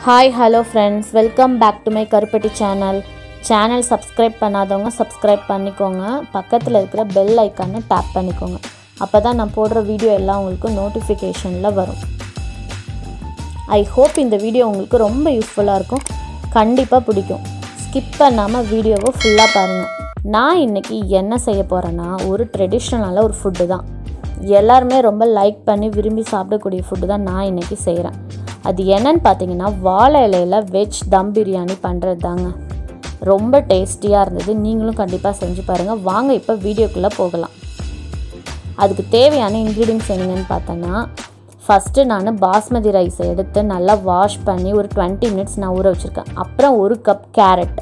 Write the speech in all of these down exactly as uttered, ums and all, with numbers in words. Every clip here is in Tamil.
Hi, hello friends, welcome back to my Karupati channel. Channel subscribe பண்ணாதவங்க subscribe பண்ணிக்கோங்க. பக்கத்துல இருக்கிற bell icon tap பண்ணிக்கோங்க. அப்பதான் நான் போடுற வீடியோ எல்லாம் உங்களுக்கு நோட்டிஃபிகேஷன்ல வரும். I hope இந்த வீடியோ உங்களுக்கு ரொம்ப யூஸ்ஃபுல்லா இருக்கும். கண்டிப்பா பிடிக்கும். skip பண்ணாம வீடியோவை ஃபுல்லா பாருங்க. நான் இன்னைக்கு என்ன செய்ய போறேன்னா ஒரு ட்ரெடிஷனலான ஒரு ஃபுட் தான். எல்லாரும் ரொம்ப லைக் பண்ணி விரும்பி சாப்பிடக்கூடிய ஃபுட் தான் நான் இன்னைக்கு செய்றேன். அது என்னன்னு பாத்தீங்கன்னா வாழை இலையில வெஜ் தம் பிரியாணி பண்றது தாங்க. ரொம்ப டேஸ்டியா இருந்தது. நீங்களும் கண்டிப்பா செஞ்சு பாருங்க. வாங்க இப்போ வீடியோக்குள்ள போகலாம். அதுக்கு தேவையான இன்கிரிடியன்ட்ஸ் என்னன்னு பார்த்தனா ஃபர்ஸ்ட் நான் பாஸ்மதி ரைஸ் எடுத்து நல்லா வாஷ் பண்ணி ஒரு twenty minutes நான் ஊற வச்சிருக்கேன். அப்புறம் ஒரு கப் கேரட்,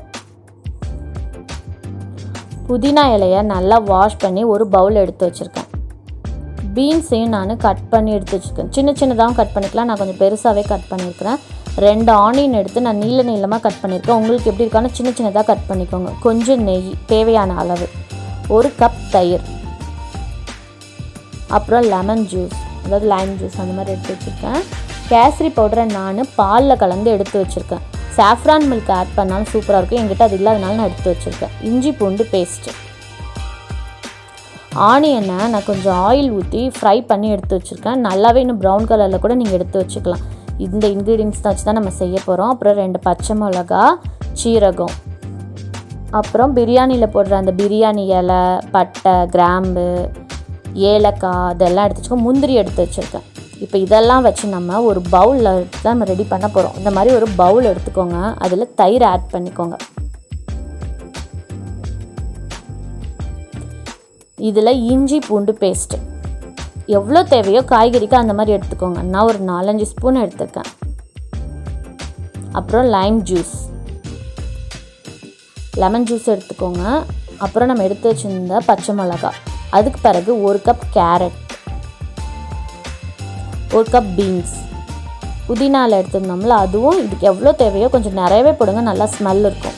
புதினா இலையை நல்லா வாஷ் பண்ணி ஒரு பவுல் எடுத்து வச்சிருக்கேன். பீன்ஸையும் நான் கட் பண்ணி எடுத்து வச்சுருக்கேன். சின்ன சின்னதாகவும் கட் பண்ணிக்கலாம். நான் கொஞ்சம் பெருசாகவே கட் பண்ணியிருக்கிறேன். ரெண்டு ஆனியன் எடுத்து நான் நீள நீளமாக கட் பண்ணியிருக்கேன். உங்களுக்கு எப்படி இருக்கான்னு சின்ன சின்னதாக கட் பண்ணிக்கோங்க. கொஞ்சம் நெய் தேவையான அளவு, ஒரு கப் தயிர், அப்புறம் லெமன் ஜூஸ் அதாவது லைம் ஜூஸ் அந்த மாதிரி எடுத்து வச்சுருக்கேன். கேசரி பவுடரை நான் பாலில் கலந்து எடுத்து வச்சுருக்கேன். சாஃப்ரான் மில்க் ஆட் பண்ணாலும் சூப்பராக இருக்கும். என்கிட்ட அது இல்லாதனால நான் எடுத்து வச்சுருக்கேன். இஞ்சி பூண்டு பேஸ்ட்டு, ஆனியனை நான் கொஞ்சம் ஆயில் ஊற்றி ஃப்ரை பண்ணி எடுத்து வச்சுருக்கேன். நல்லாவே இன்னும் ப்ரௌன் கலரில் கூட நீங்கள் எடுத்து வச்சுக்கலாம். இந்த இன்க்ரீடியன்ஸ் தான் வச்சு தான் நம்ம செய்ய போகிறோம். அப்புறம் ரெண்டு பச்சை மிளகா, சீரகம், அப்புறம் பிரியாணியில் போடுற அந்த பிரியாணி இலை, பட்டை, கிராம்பு, ஏலக்காய் இதெல்லாம் எடுத்து வச்சுக்கோங்க. முந்திரி எடுத்து வச்சுருக்கேன். இப்போ இதெல்லாம் வச்சு நம்ம ஒரு பவுலில் தான் நம்ம ரெடி பண்ண போகிறோம். இந்த மாதிரி ஒரு பவுல் எடுத்துக்கோங்க. அதில் தயிர் ஆட் பண்ணிக்கோங்க. இதில் இஞ்சி பூண்டு பேஸ்ட்டு எவ்வளோ தேவையோ காய்கறிக்கு அந்த மாதிரி எடுத்துக்கோங்க. நான் ஒரு நாலஞ்சு ஸ்பூன் எடுத்துருக்கேன். அப்புறம் லைம் ஜூஸ், லெமன் ஜூஸ் எடுத்துக்கோங்க. அப்புறம் நம்ம எடுத்து வச்சுருந்த பச்சை மிளகா, அதுக்கு பிறகு ஒரு கப் கேரட், ஒரு கப் பீன்ஸ், புதினாவில் எடுத்துருந்தோம்ல அதுவும் இதுக்கு எவ்வளோ தேவையோ கொஞ்சம் நிறையவே போடுங்க, நல்லா ஸ்மெல் இருக்கும்.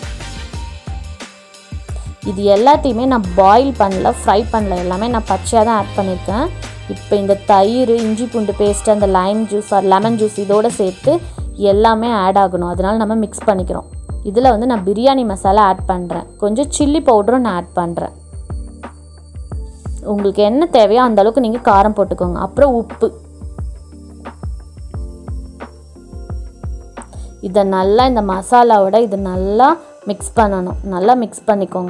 இது எல்லாத்தையுமே நான் பாயில் பண்ணல, ஃப்ரை பண்ணல, எல்லாமே நான் பச்சையாக தான் ஆட் பண்ணியிருக்கேன். இப்போ இந்த தயிர், இஞ்சி பூண்டு பேஸ்ட்டு, அந்த lime juice or lemon juice இதோடு சேர்த்து எல்லாமே ஆட் ஆகணும். அதனால் நம்ம மிக்ஸ் பண்ணிக்கிறோம். இதில் வந்து நான் பிரியாணி மசாலா ஆட் பண்ணுறேன். கொஞ்சம் சில்லி பவுடரும் நான் ஆட் பண்ணுறேன். உங்களுக்கு என்ன தேவையோ அந்த அளவுக்கு நீங்கள் காரம் போட்டுக்கோங்க. அப்புறம் உப்பு. இதை நல்லா இந்த மசாலாவோட இது நல்லா மிக்ஸ் பண்ணணும். நல்லா மிக்ஸ் பண்ணிக்கோங்க.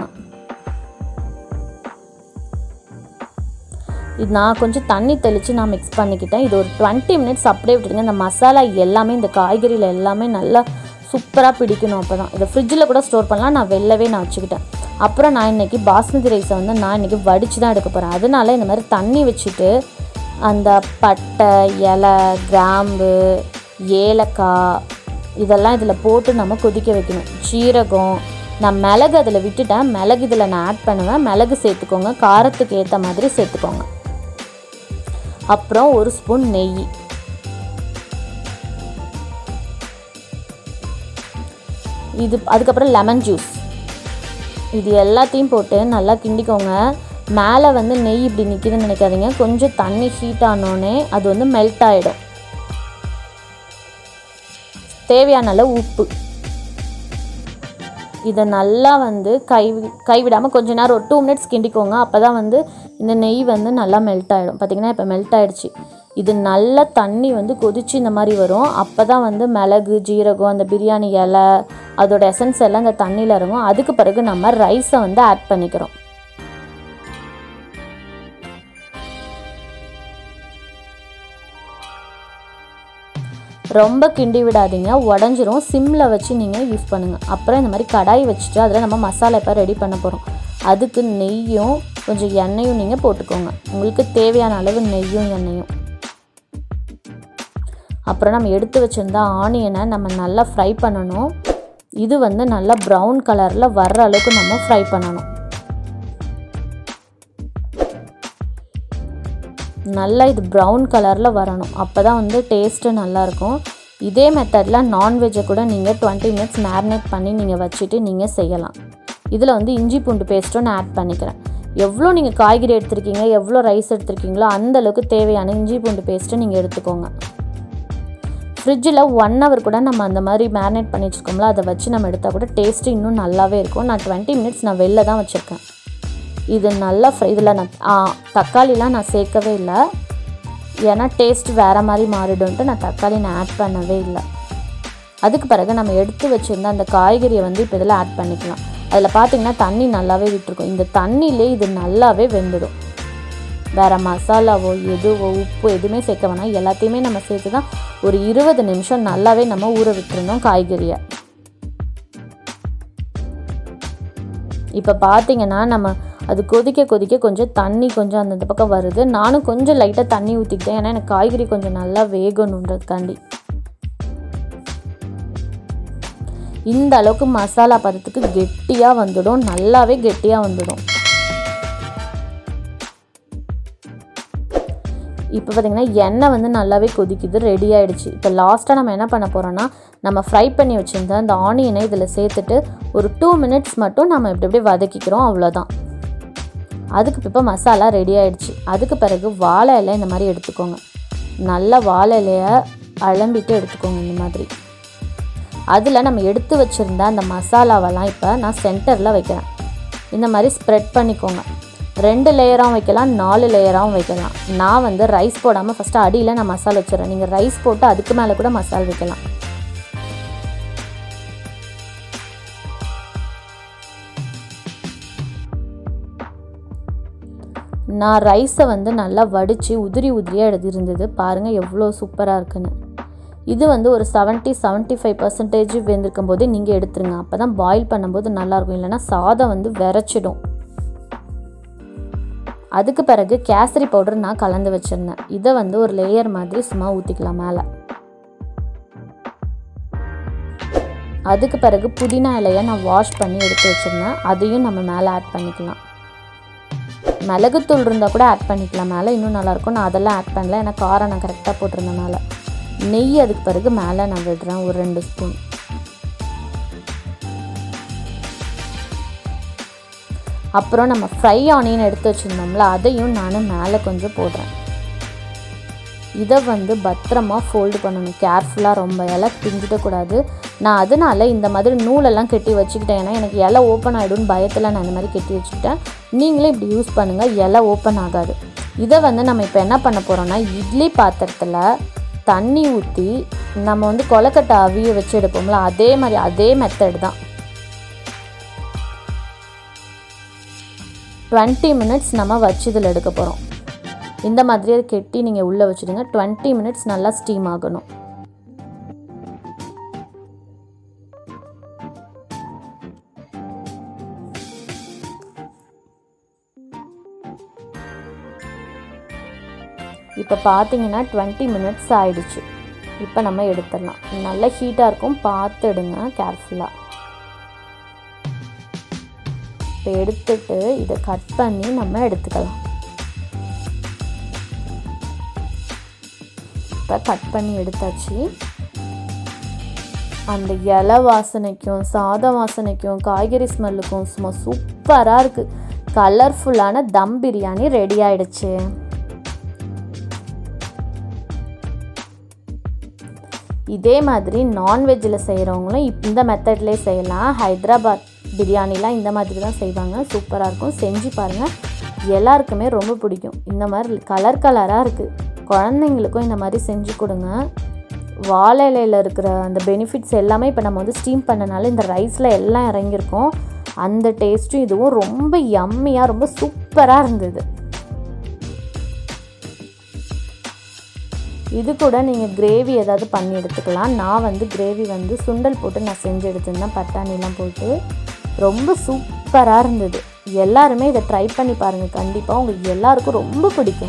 இது நான் கொஞ்சம் தண்ணி தெளித்து நான் மிக்ஸ் பண்ணிக்கிட்டேன். இது ஒரு டுவெண்ட்டி மினிட்ஸ் அப்படியே விட்டுருங்க. இந்த மசாலா எல்லாமே இந்த காய்கறியில் எல்லாமே நல்லா சூப்பராக பிடிக்கணும். அப்போ தான் இதை ஃப்ரிட்ஜில் கூட ஸ்டோர் பண்ணலாம். நான் வெளிலவே நான் வச்சுக்கிட்டேன். அப்புறம் நான் இன்றைக்கி பாஸ்மதி ரைஸை வந்து நான் இன்றைக்கி வடித்து தான் எடுக்க போகிறேன். அதனால இந்த மாதிரி தண்ணி வச்சுட்டு அந்த பட்டை, இலை, கிராம்பு, ஏலக்காய் இதெல்லாம் இதில் போட்டு நம்ம கொதிக்க வைக்கணும். சீரகம், நான் மிளகு அதில் விட்டுட்டேன். மிளகு இதில் நான் ஆட் பண்ணுவேன். மிளகு சேர்த்துக்கோங்க, காரத்துக்கு ஏற்ற மாதிரி சேர்த்துக்கோங்க. அப்புறம் ஒரு ஸ்பூன் நெய், இது அதுக்கப்புறம் லெமன் ஜூஸ், இது எல்லாத்தையும் போட்டு நல்லா கிண்டிக்கோங்க. மேலே வந்து நெய் இப்படி நிற்கிதுன்னு நினைக்காதீங்க. கொஞ்சம் தண்ணி ஹீட் ஆனோடனே அது வந்து மெல்ட் ஆகிடும். தேவையான அளவு உப்பு. இதை நல்லா வந்து கை கைவிடாமல் கொஞ்ச நேரம் ஒரு டூ மினிட்ஸ் கிண்டிக்கோங்க. அப்போ தான் வந்து இந்த நெய் வந்து நல்லா மெல்ட் ஆகிடும். பார்த்திங்கன்னா இப்போ மெல்ட் ஆகிடுச்சு. இது நல்லா தண்ணி வந்து கொதித்து இந்த மாதிரி வரும். அப்போ தான் வந்து மிளகு, ஜீரகம், அந்த பிரியாணி இலை அதோட எசன்ஸ் எல்லாம் இந்த தண்ணியில் இறங்கும். அதுக்கு பிறகு நம்ம ரைஸை வந்து ஆட் பண்ணிக்கிறோம். ரொம்ப கிண்டி விடாதீங்க, உடஞ்சிரும். சிம்மில் வச்சு நீங்கள் யூஸ் பண்ணுங்கள். அப்புறம் இந்த மாதிரி கடாய் வச்சுட்டு அதில் நம்ம மசாலா இப்போ ரெடி பண்ண போகிறோம். அதுக்கு நெய்யும் கொஞ்சம் எண்ணெயும் நீங்கள் போட்டுக்கோங்க. உங்களுக்கு தேவையான அளவு நெய்யும் எண்ணெயும். அப்புறம் நம்ம எடுத்து வச்சுருந்த ஆனியனை நம்ம நல்லா ஃப்ரை பண்ணணும். இது வந்து நல்லா ப்ரௌன் கலரில் வர்ற அளவுக்கு நம்ம ஃப்ரை பண்ணணும். நல்லா இது ப்ரௌன் கலரில் வரணும். அப்போ தான் வந்து டேஸ்ட்டு நல்லாயிருக்கும். இதே மெத்தடில் நான்வெஜ்ஜை கூட நீங்கள் டுவெண்ட்டி மினிட்ஸ் மேரினேட் பண்ணி நீங்கள் வச்சுட்டு நீங்கள் செய்யலாம். இதில் வந்து இஞ்சி பூண்டு பேஸ்ட்டும் நான் ஆட் பண்ணிக்கிறேன். எவ்வளோ நீங்கள் காய்கறி எடுத்துருக்கீங்க, எவ்வளோ ரைஸ் எடுத்துருக்கீங்களோ அந்தளவுக்கு தேவையான இஞ்சி பூண்டு பேஸ்ட்டை நீங்கள் எடுத்துக்கோங்க. ஃப்ரிட்ஜில் ஒன் ஹவர் கூட நம்ம அந்த மாதிரி மேரினேட் பண்ணி வச்சுருக்கோம்ல, அதை வச்சு நம்ம எடுத்தால் கூட டேஸ்ட்டு இன்னும் நல்லாவே இருக்கும். நான் டுவெண்ட்டி மினிட்ஸ் நான் வெளில தான் வச்சுருக்கேன். இது நல்லா ஃப்ரை. இதில் நான் தக்காளிலாம் நான் சேர்க்கவே இல்லை, ஏன்னா டேஸ்ட் வேறு மாதிரி மாறிடும்ட்டு நான் தக்காளி நான் ஆட் பண்ணவே இல்லை. அதுக்கு பிறகு நம்ம எடுத்து வச்சுருந்த அந்த காய்கறியை வந்து இப்போ இதில் ஆட் பண்ணிக்கலாம். அதில் பார்த்திங்கன்னா தண்ணி நல்லாவே விட்டுருக்கும். இந்த தண்ணியிலே இது நல்லாவே வெந்துடும். வேறு மசாலாவோ எதுவோ உப்பு எதுவுமே சேர்க்க வேணாம், எல்லாத்தையுமே நம்ம சேர்த்து தான் ஒரு இருபது நிமிஷம் நல்லாவே நம்ம ஊற விட்டுருந்தோம் காய்கறியை. இப்போ பார்த்திங்கன்னா நம்ம அது கொதிக்க கொதிக்க கொஞ்சம் தண்ணி கொஞ்சம் அந்த பக்கம் வருது. நானும் கொஞ்சம் லைட்டாக தண்ணி ஊற்றிக்கிட்டேன், ஏன்னா எனக்கு காய்கறி கொஞ்சம் நல்லா வேகணுன்றதுக்காண்டி. இந்த அளவுக்கு மசாலா பதத்துக்கு கெட்டியாக வந்துடும், நல்லாவே கெட்டியாக வந்துடும். இப்போ பார்த்திங்கன்னா எண்ணெய் வந்து நல்லாவே கொதிக்குது, ரெடி ஆகிடுச்சு. இப்போ லாஸ்ட்டாக நம்ம என்ன பண்ண போகிறோன்னா, நம்ம ஃப்ரை பண்ணி வச்சுருந்த அந்த ஆனியனை இதில் சேர்த்துட்டு ஒரு டூ மினிட்ஸ் மட்டும் நம்ம இப்படி இப்படி வதக்கிக்கிறோம், அவ்வளோதான். அதுக்கு இப்போ மசாலா ரெடி ஆகிடுச்சு. அதுக்கு பிறகு வாழை இலை இந்த மாதிரி எடுத்துக்கோங்க. நல்லா வாழை இலையை அலம்பிட்டு எடுத்துக்கோங்க இந்த மாதிரி. அதில் நம்ம எடுத்து வச்சுருந்த அந்த மசாலாவெல்லாம் இப்போ நான் சென்டரில் வைக்கிறேன். இந்த மாதிரி ஸ்ப்ரெட் பண்ணிக்கோங்க. ரெண்டு லேயராகவும் வைக்கலாம், நாலு லேயராகவும் வைக்கலாம். நான் வந்து ரைஸ் போடாமல் ஃபஸ்ட்டு அடியில் நான் மசாலா வச்சுறேன். நீங்கள் ரைஸ் போட்டு அதுக்கு மேலே கூட மசாலா வைக்கலாம். நான் ரைஸை வந்து நல்லா வடித்து உதிரி உதிரியாக எடுத்து இருந்தது. பாருங்கள் எவ்வளோ சூப்பராக இருக்குன்னு. இது வந்து ஒரு செவன்ட்டி செவன்ட்டி ஃபைவ் பர்சன்டேஜ் வெந்திருக்கும் போது நீங்கள் எடுத்துருங்க. அப்போ தான் பாயில் பண்ணும்போது நல்லாயிருக்கும், இல்லைனா சாதம் வந்து விரைச்சிடும். அதுக்கு பிறகு கேசரி பவுடர் நான் கலந்து வச்சுருந்தேன். இதை வந்து ஒரு லேயர் மாதிரி சும்மா ஊற்றிக்கலாம் மேலே. அதுக்கு பிறகு புதினா இலையை நான் வாஷ் பண்ணி எடுத்து வச்சுருந்தேன், அதையும் நம்ம மேலே ஆட் பண்ணிக்கலாம். மிளகுத்தூள் இருந்தால் கூட ஆட் பண்ணிக்கலாம் மேலே, இன்னும் நல்லாயிருக்கும். நான் அதெல்லாம் ஆட் பண்ணல, ஏன்னா காரம் நான் கரெக்டாக போட்டிருந்தேன் மேலே. நெய் அதுக்கு பிறகு மேலே நான் விடுறேன் ஒரு ரெண்டு ஸ்பூன். அப்புறம் நம்ம ஃப்ரை ஆனியன் எடுத்து வச்சுருந்தோம்ல, அதையும் நான் மேலே கொஞ்சம் போடுறேன். இதை வந்து பத்திரமா ஃபோல்டு பண்ணணும், கேர்ஃபுல்லாக, ரொம்ப இலை பிஞ்சிடக்கூடாது. நான் அதனால் இந்த மாதிரி நூலெல்லாம் கட்டி வச்சுக்கிட்டேன், ஏன்னா எனக்கு இலை ஓப்பன் ஆகிடும்னு பயத்தில் நான் இந்த மாதிரி கட்டி வச்சுக்கிட்டேன். நீங்களே இப்படி யூஸ் பண்ணுங்கள், இலை ஓப்பன் ஆகாது. இதை வந்து நம்ம இப்போ என்ன பண்ண போகிறோம்னா, இட்லி பாத்திரத்தில் தண்ணி ஊற்றி நம்ம வந்து கொலக்கட்டை அவிய வச்சு எடுப்போம்ல, அதே மாதிரி அதே மெத்தட் தான். டுவெண்ட்டி மினிட்ஸ் நம்ம வச்சு இதில் எடுக்க போகிறோம். இந்த மாதிரியே கெட்டி நீங்கள் உள்ளே வச்சுடுங்க. டுவெண்ட்டி மினிட்ஸ் நல்லா ஸ்டீம் ஆகணும். இப்போ பார்த்தீங்கன்னா டுவெண்ட்டி மினிட்ஸ் ஆயிடுச்சு. இப்போ நம்ம எடுத்துடலாம். நல்லா ஹீட்டாக இருக்கும், பார்த்து எடுங்க கேர்ஃபுல்லாக. இப்போ எடுத்துட்டு இதை கட் பண்ணி நம்ம எடுத்துக்கலாம். இப்போ கட் பண்ணி எடுத்தாச்சு. அந்த இலை வாசனைக்கும் சாதம் வாசனைக்கும் காய்கறி ஸ்மெல்லுக்கும் சும்மா சூப்பராக இருக்குது. கலர்ஃபுல்லான தம் பிரியாணி ரெடி ஆயிடுச்சு. இதே மாதிரி நான்வெஜ்ஜில் செய்கிறவங்களும் இந்த மெத்தட்லேயே செய்யலாம். ஹைதராபாத் பிரியாணிலாம் இந்த மாதிரி தான் செய்வாங்க, சூப்பராக இருக்கும். செஞ்சு பாருங்கள், எல்லாருக்குமே ரொம்ப பிடிக்கும். இந்த மாதிரி கலர் கலராக இருக்குது. குழந்தைங்களுக்கும் இந்த மாதிரி செஞ்சு கொடுங்க. வாழை இலையில் இருக்கிற அந்த பெனிஃபிட்ஸ் எல்லாமே இப்போ நம்ம வந்து ஸ்டீம் பண்ணனால இந்த ரைஸில் எல்லாம் இறங்கியிருக்கோம். அந்த டேஸ்ட்டும் இதுவும் ரொம்ப யம்மியாக ரொம்ப சூப்பராக இருந்தது. இது கூட நீங்கள் கிரேவி ஏதாவது பண்ணி எடுத்துக்கலாம். நான் வந்து கிரேவி வந்து சுண்டல் போட்டு நான் செஞ்சு எடுத்துருந்தேன், பட்டாணிலாம் போட்டு. ரொம்ப சூப்பராக இருந்தது. எல்லாருமே இதை ட்ரை பண்ணி பாருங்கள், கண்டிப்பாக உங்களுக்கு எல்லாருக்கும் ரொம்ப பிடிக்கும்.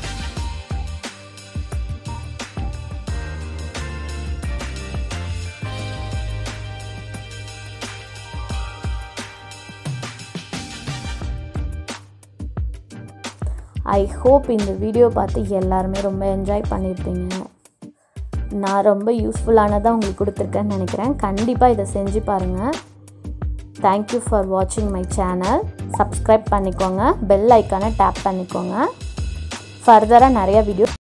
ஐ ஹோப் இந்த வீடியோ பார்த்து எல்லாருமே ரொம்ப என்ஜாய் பண்ணியிருப்பீங்க. நான் ரொம்ப யூஸ்ஃபுல்லானதாக உங்களுக்கு கொடுத்துருக்கேன்னு நினைக்கிறேன். கண்டிப்பாக இதை செஞ்சு பாருங்கள். தேங்க்யூ ஃபார் வாட்சிங் மை சேனல். சப்ஸ்கிரைப் பண்ணிக்கோங்க, பெல் ஐக்கானை டேப் பண்ணிக்கோங்க. ஃபர்தராக நிறையா வீடியோ